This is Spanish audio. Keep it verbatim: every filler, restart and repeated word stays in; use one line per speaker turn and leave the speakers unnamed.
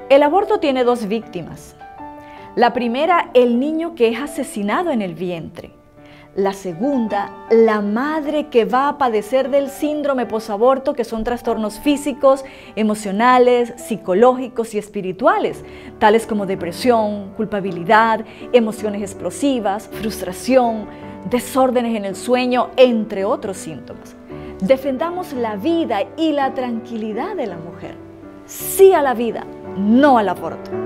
El aborto tiene dos víctimas. La primera, el niño que es asesinado en el vientre. La segunda, la madre que va a padecer del síndrome posaborto, que son trastornos físicos, emocionales, psicológicos y espirituales, tales como depresión, culpabilidad, emociones explosivas, frustración, desórdenes en el sueño, entre otros síntomas. Defendamos la vida y la tranquilidad de la mujer. Sí a la vida, no al aborto.